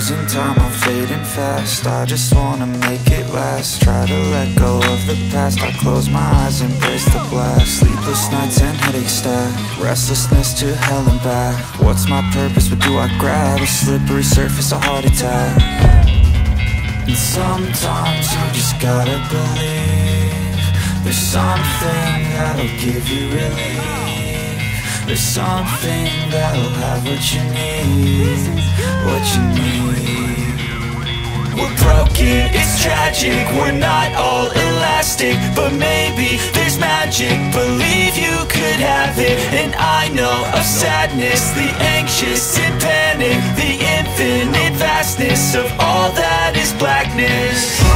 losing time, I'm fading fast. I just wanna make it last. Try to let go of the past. I close my eyes, embrace the blast. Sleepless nights and headache stack. Restlessness to hell and back. What's my purpose, what do I grab? A slippery surface, a heart attack. And sometimes you just gotta believe there's something that'll give you relief. There's something that'll have what you need, what you need. We're broken, it's tragic, we're not all elastic, but maybe there's magic, believe you could have it. And I know of sadness, the anxious and panic, the infinite vastness of all that is blackness.